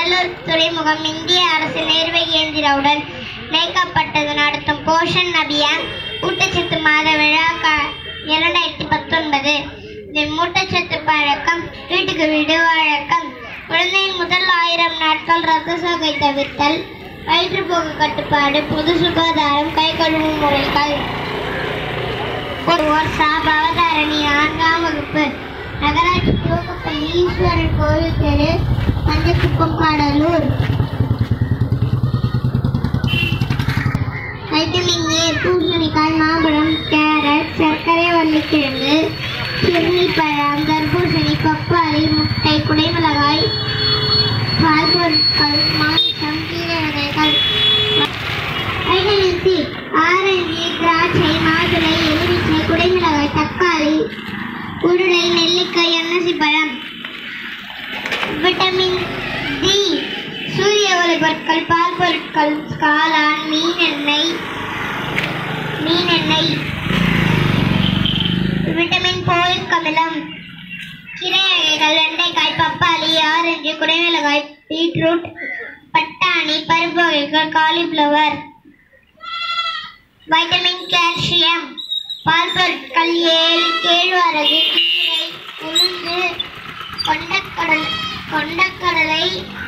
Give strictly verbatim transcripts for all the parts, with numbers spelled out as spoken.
கடலூர் துறைமுகம் இந்திய அரசு நேர்வை இயந்திரவுடன் இணைக்கப்பட்டது. நடத்தும் போஷன் அபியான் ஊட்டச்சத்து மாத விழா இரண்டாயிரத்தி பத்தொன்பது. இதில் ஊட்டச்சத்து பழக்கம், வீட்டுக்கு வீடு வழக்கம், குழந்தையின் முதல் ஆயிரம் நாட்கள் ரத்த சோகை தவிர்த்தல், வயிற்றுப்போக்கு கட்டுப்பாடு, பொது சுகாதாரம், கை கழுவும் முறைகள். பவதாரணி நான்காம் வகுப்பு. நகராட்சி துவக்கப்பள்ளி, ஈஸ்வரன் கோவில் தெரு, மஞ்சக்குப்பம், கடலூர். வைட்டமின் ஏ பூசணிக்காய், மாம்பழம், கேரட், சர்க்கரை வள்ளிக்கிழங்கு, சிறுநி பழம், தர்பூசணி, பப்பாளி, முட்டை, குடைமிளகாய், பால் பொருட்கள், மாமிசம், கீரை வகைகள். வைட்டமின் சி ஆரஞ்சு, திராட்சை, மாதுளை, எலுமிச்சை, குடைமிளகாய், தக்காளி, உருளை, நெல்லிக்காய், அன்னாசி பழம். விட்டமின் டி சூரிய ஒளி பொருட்கள், பால் பொருட்கள், காளான், மீன் எண்ணெய் மீன் எண்ணெய் விட்டமின் போலிக் அமிலம், கீரை வகைகள், வெண்டைக்காய், பப்பாளி, ஆரஞ்சு, குடைமிளகாய், பீட்ரூட், பட்டாணி, பருப்பு வகைகள், காலிஃப்ளவர். வைட்டமின் கால்சியம் பால் பொருட்கள், ஏல், கேழ்வரகு, கீரை, உளுந்து, கொண்டக்கடலை கொண்டக்கடலை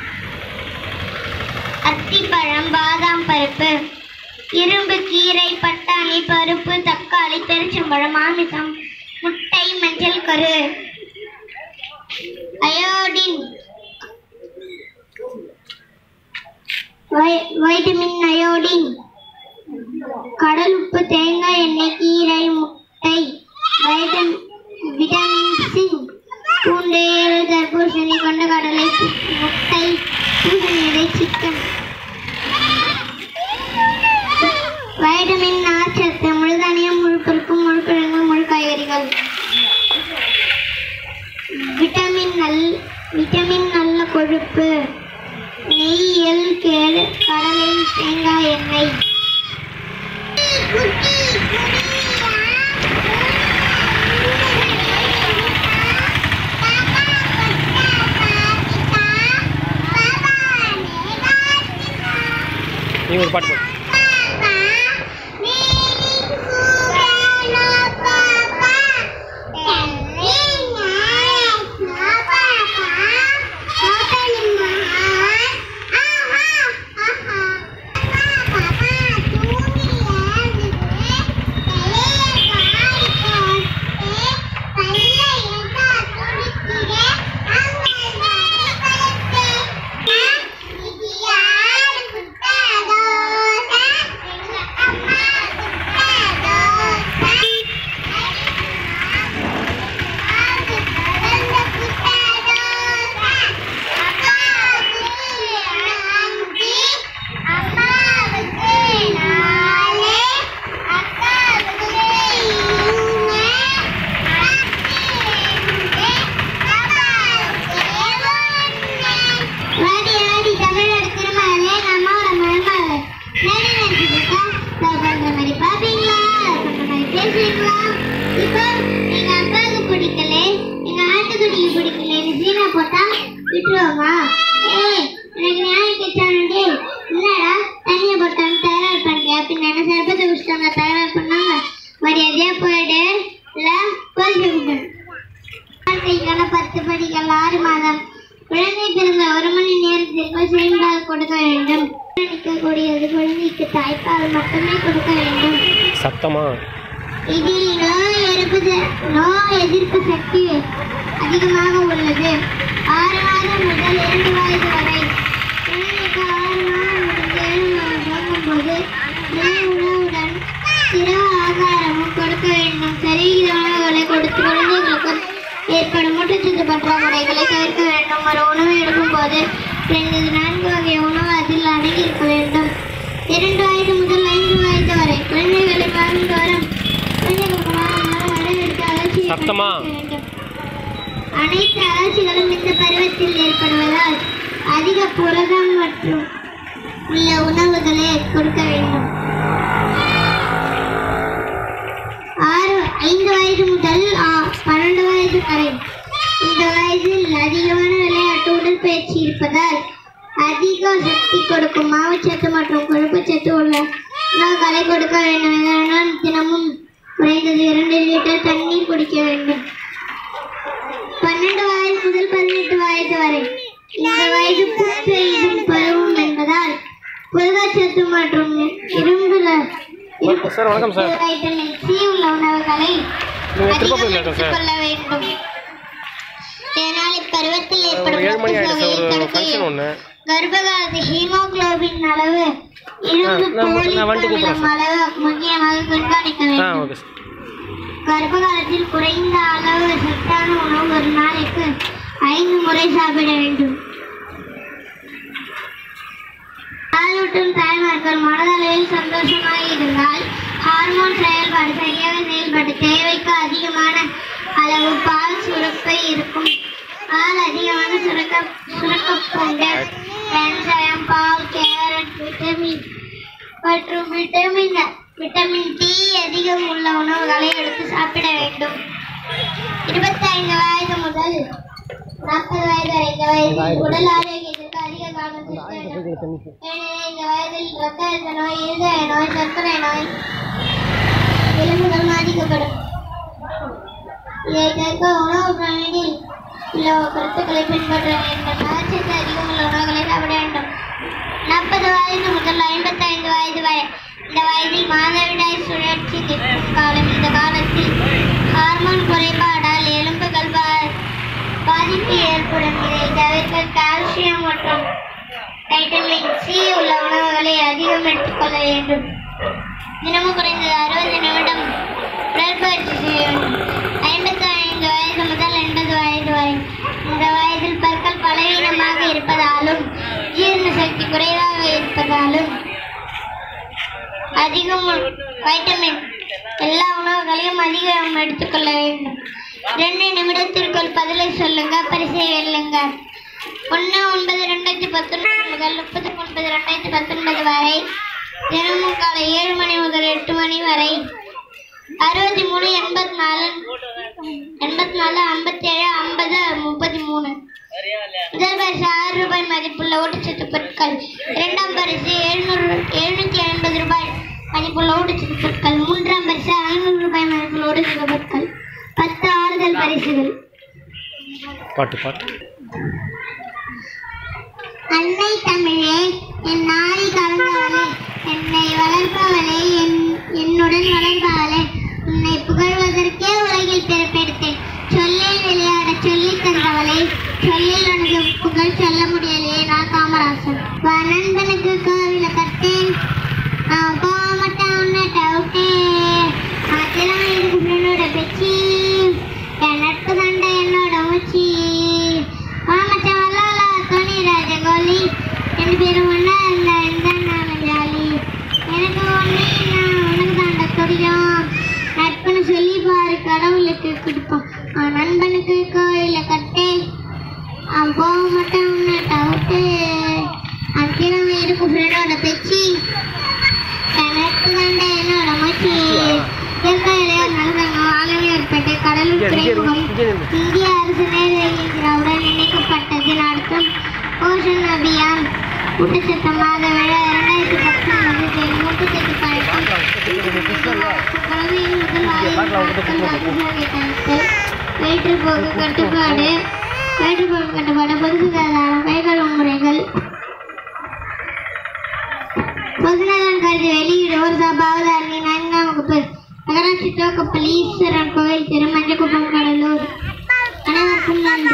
அத்திப்பழம், பாதாம் பருப்பு. இரும்பு, கீரை, பட்டாணி, பருப்பு, தக்காளி, பெருச்சம்பழம், மாமிசம், முட்டை, மஞ்சள் கரு. அயோடின் வைட்டமின் அயோடின் கடல் உப்பு, தேங்காய் எண்ணெய், கீரை, முட்டை. விட்டமின் சி பூண்டு, தர்பூசணி, கொண்டக்கடலை, முட்டை, பூசணி, சிக்கன். வைட்டமின் நார்ச்சத்து முழுதானியம், முழுப்பருப்பு, முழுக்கிழங்கு, முழு காய்கறிகள். விட்டமின் நல் விட்டமின் நல்ல கொழுப்பு, நெய், எள், கேடு, கடலை, தேங்காய் எண்ணெய். நீ ஒரு பாட்டு பாடு. பத்து படிகள் ஆறு மாதம் குழந்தை பிறந்த ஒரு மணி நேரத்திற்கு செம்பால் கொடுக்க வேண்டும். கூடியது குழந்தைக்கு தாய்ப்பால் மட்டுமே கொடுக்க வேண்டும். சத்தமா இதில் நோய் எதிர்ப்பு நோய் எதிர்ப்பு சக்தி அதிகமாக உள்ளது. ஆறு மாதம் முதல் இரண்டு வயது வரை குழந்தைக்கு ஆறு மாதம் முதல் ஏழு மாதம் போகும் போது உணவுடன் சிறப்பு ஆகாரமும் கொடுக்க வேண்டும். சரிவிகித உணவுகளை கொடுத்து குழந்தைகளுக்கு ஏற்படும் ஊட்டச்சத்து பற்றாக்குறைகளை தவிர்க்க வேண்டும். ஒரு உணவு எடுக்கும் போது ரெண்டு நான்கு வகை உணவு அதில் அடங்கி இருக்க வேண்டும். இரண்டு வயது முதல் ஐந்து வயது வரை குழந்தைகளை வாழ்ந்தோறும் குழந்தைகளுக்கு நடவடிக்கை அலட்சி வேண்டும். அனைத்து அலட்சிகளும் இந்த பருவத்தில் ஏற்படுவதால் அதிக புரதம் மற்றும் உள்ள உணவுகளை கொடுக்க வேண்டும். ஆறு ஐந்து வயது முதல் பன்னெண்டு வயது வரை இந்த வயதில் அதிகமான விளையாட்டு உடற்பயிற்சி இருப்பதால் அதிக சக்தி கொடுக்கும் மாவுச்சத்து மற்றும் கொழுப்புச்சத்து உள்ள உணவுகளை கொடுக்க வேண்டும். இதனால் தினமும் குறைந்தது இரண்டு லிட்டர் தண்ணீர் குடிக்க வேண்டும். பன்னெண்டு வயது முதல் பதினெட்டு வயது வரை இந்த வயது புற்றெய்தும் பருவம் என்பதால் புரதச்சத்து மற்றும் இரும்புல வைட்டமின் சி உள்ள உணவுகளை அதிகம் எடுத்துக் கொள்ள வேண்டும். இதனால் இப்பருவத்தில் ஏற்படும் கர்ப்ப காலத்து ஹீமோகுளோபின் அளவு இரும்பு அளவு முக்கியமாக கண்காணிக்க வேண்டும். கர்ப்ப காலத்தில் குறைந்த அளவு சத்தான உணவு ஒரு நாளைக்கு ஐந்து முறை சாப்பிட வேண்டும். பாலூட்டும் தாய்மார்கள் மனதளவில் சந்தோஷமாக இருந்தால் ஹார்மோன் செயல்பாடு சரியாக செயல்பட்டு தேவைக்கு அதிகமான அளவு பால் சுரப்பை இருக்கும். பால் அதிகமாக சுரக்க சுரக்கப்பட்ட வெங்காயம், பால், கேரட், விட்டமின் மற்றும் விட்டமின் விட்டமின் டி அதிகம் உள்ள உணவுகளை எடுத்து சாப்பிட வேண்டும். இருபத்தி ஐந்து வயது முதல் நாற்பது வயது வரை இந்த வயதில் உடல் ஆரோக்கியத்திற்கு அதிக கவனம் செலுத்த வேண்டும். ஏனெனில் இந்த வயதில் இரத்த அழுத்த நோய், இருதய நோய், சர்க்கரை நோய், எலும்புகள் பாதிக்கப்படும். இதை தவிர்க்க உணவு பிராணியில் உள்ள கருத்துக்களை பின்பற்ற வேண்டும். நார்ச்சத்து அதிகம் உள்ள உணவுகளை சாப்பிட வேண்டும். நாற்பது வயது முதல் ஐம்பத்தி ஐந்து வயது வரை இந்த வயதில் மாதவிடாய் சுழற்சி நிற்கும் காலம். இந்த காலத்தில் ஹார்மோன் குறைபாடால் எலும்புகள் பாதிப்பு ஏற்படும். இதை தவிர்க்க கால்சியம் மற்றும் வைட்டமின் சி உள்ள உணவுகளை அதிகம் எடுத்துக்கொள்ள வேண்டும். தினமும் குறைந்தது அறுபது நிமிடம் உடற்பயிற்சி செய்ய வேண்டும். ஐம்பத்தி ஐந்து வயது முதல் எண்பது வயது வரை இந்த வயதில் பற்கள் பலவீனமாக இருப்பதாலும் ஜீரண சக்தி குறைவாக இருப்பதாலும் அதிகம் வைட்டமின் எல்லா உணவுகளையும் அதிகம் எடுத்துக்கொள்ள வேண்டும். ரெண்டு நிமிடத்திற்குள் பதிலை சொல்லுங்க, பரிசை வெல்லுங்க. ஒன்று ஒன்பது ரெண்டாயிரத்தி பத்தொன்பது முதல் முப்பது ஒன்பது ரெண்டாயிரத்தி பத்தொன்பது வரை தினமும் காலை ஏழு மணி முதல் எட்டு மணி வரை அறுபத்தி மூணு எண்பத்தி நாலு எண்பத்தி நாலு ஐம்பத்தி ஏழு ஐம்பது முப்பத்தி மூணு. முதல் பரிசு ஆறு ரூபாய் மதிப்புள்ள ஊட்டச்சத்து பொருட்கள். இரண்டாம் பரிசு எழுநூறு எழுநூத்தி ஐம்பது ரூபாய் மதிப்புள்ள ஊட்டச்சத்து பொருட்கள். மூன்றாம் பரிசு ஐநூறு ரூபாய் மதிப்புள்ள ஊட்டச்சத்து பொருட்கள். பத்து ஆறுதல் பரிசுகள். பாட்டு பாட்டு அன்னை தமிழே, என் நாரி கலந்தவளே, என்னை வளர்ப்பவளே, என் என்னுடன் வளர்ப்பவளே, உன்னை புகழ்வதற்கே உலகில் பிறப்பெடுத்தேன். சொல்லில் விளையாட சொல்லி தந்தவளே, சொல்லில் உனக்கு புகழ் சொல்ல முடியலையே. நான் காமராசன். நண்பனுக்கு கோவில கட்டேன், அவன் போக மாட்டான் உன்னை டவுட்டே. அதெல்லாம் எனக்கு ஃப்ரெண்டோட பேச்சு, என் நட்பு தண்டை என்னோட மூச்சு. மாமச்சான் வல்லாலா தோனி ராஜகோலி, ரெண்டு பேரும் ஒன்றா இருந்தா எந்த நாளும் ஜாலி. எனக்கு ஒன்று நான் உனக்கு தாண்ட துடிக்கும், நட்புன்னு சொல்லி பாரு கடவுளுக்கு கொடுப்போம். அவன் நண்பனுக்கு கோயில கட்டேன், அவன் போக மாட்டான் உன்னை டவுட்டு. அவன் கிழமை இருக்கும் ஃப்ரெண்டோட பேச்சு, என் நட்பு தாண்ட என்னோட மூச்சு. இயற்கையிலேயே நல்லவங்க வாழவே ஏற்பட்டு கடலூர் துறைமுகம் இந்திய அரசு நேரடியாளருடன் இணைக்கப்பட்டது. நடத்தும் போஷன் அபியான் ஊட்டச்சத்து மாத விழா இரண்டாயிரத்தி பத்தொன்பது ஊட்டச்சத்து பழக்கம் குழந்தையின் முதல் ஆயுள் வயிற்றுப்போக்கு கட்டுப்பாடு வயிற்றுப்போக்கு கட்டுப்பாடு பொது சுகாதாரம் கைகழுவும் முறைகள் பொதுநலன் கருதி வெளியீடு ஒரு சபாவது அரணி நான்காம் வகுப்பு நகராட்சி துவக்கப்பள்ளி ஈஸ்வரன் கோவில் திரு மஞ்சக்குப்பம் கடலூர். அனைவருக்கும் நன்றி.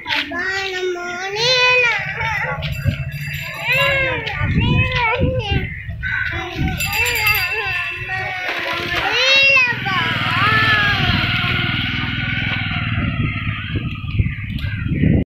நம்ம